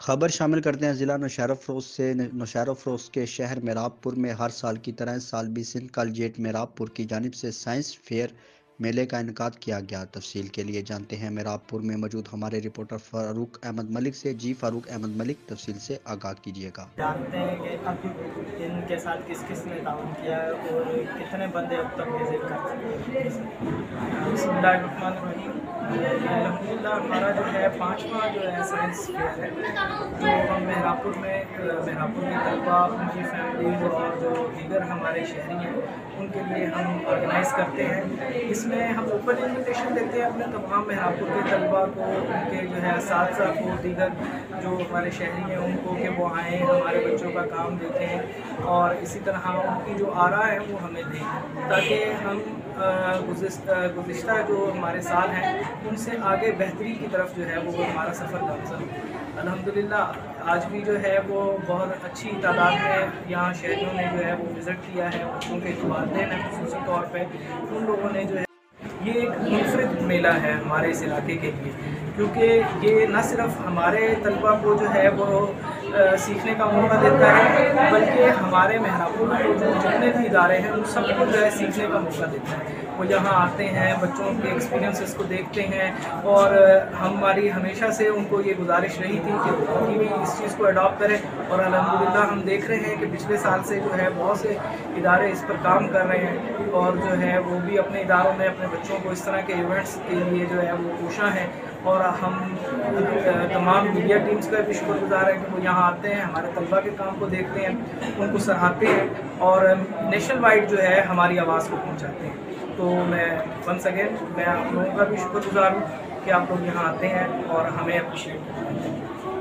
خبر شامل کرتے ہیں ضلع نوشہر فروز سے۔ نوشہر فروز کے شہر میراب پور میں ہر سال کی طرح اس سال بھی سندھ کالجیٹ میراب پور کی جانب سے سائنس فیئر میلے کا انعقاد کیا گیا۔ تفصیل کے لیے جانتے ہیں میراب پور میں موجود ہمارے رپورٹر فاروق احمد ملک سے۔ جی فاروق احمد ملک، تفصیل سے آگاہ کیجیے گا۔ جانتے ہیں کہ اب ان کے ساتھ کس کس نے تعاون کیا ہے اور کتنے بندے اب تک وزٹ کر چکے ہیں۔ بسم اللہ الرحمن الرحیم۔ الحمدللہ ہمارا جو ہے 5واں جو ہے سائنس فیئر ہے، جو ہم مہراپور کے طلباء، ان کی فیملیز اور جو دیگر ہمارے شہری ہیں ان کے لیے ہم آرگنائز کرتے ہیں۔ اس میں ہم اوپن انویٹیشن دیتے ہیں اپنے تمام مہراپور کے طلباء کو، ان کے جو ہے اساتذہ کو، دیگر جو ہمارے شہری ہیں ان کو، کہ وہ آئیں ہمارے بچوں کا کام دیکھیں اور اسی طرح ان کی جو آراء ہیں وہ ہمیں دیں، تاکہ ہم گزشتہ جو ہمارے سال ہیں ان سے آگے بہتری کی طرف جو ہے وہ ہمارا سفر گامزن ہو۔ الحمدللہ آج بھی جو ہے وہ بہت اچھی تعداد میں یہاں شہریوں نے جو ہے وہ وزٹ کیا ہے، بچوں کے والدین ہیں خصوصی طور پہ، ان لوگوں نے جو ہے یہ ایک منفرد میلہ ہے ہمارے اس علاقے کے لیے، کیونکہ یہ نہ صرف ہمارے طلباء کو جو ہے وہ سیکھنے کا موقع دیتا ہے، بلکہ ہمارے مہراپور میں جو جتنے بھی ادارے ہیں ان سب کو جو ہے سیکھنے کا موقع دیتا ہے۔ وہ یہاں آتے ہیں، بچوں کے ایکسپیرینسز کو دیکھتے ہیں، اور ہماری ہمیشہ سے ان کو یہ گزارش رہی تھی کہ وہ بھی اس چیز کو اڈاپٹ کریں، اور الحمدللہ ہم دیکھ رہے ہیں کہ پچھلے سال سے جو ہے بہت سے ادارے اس پر کام کر رہے ہیں، اور جو ہے وہ بھی اپنے اداروں میں اپنے بچوں کو اس طرح کے ایونٹس کے لیے جو ہے وہ کوشاں ہیں، اور ہم تمام میڈیا ٹیمز کا بھی شکر گزار ہیں کہ وہ یہاں آتے ہیں، ہمارے طلباء کے کام کو دیکھتے ہیں، ان کو سراہتے ہیں، اور نیشنل وائڈ جو ہے ہماری آواز کو پہنچاتے ہیں۔ تو میں ونس اگین میں آپ لوگوں کا بھی شکر گزار ہوں کہ آپ لوگ یہاں آتے ہیں اور ہمیں اپریشیٹ کرتے ہیں۔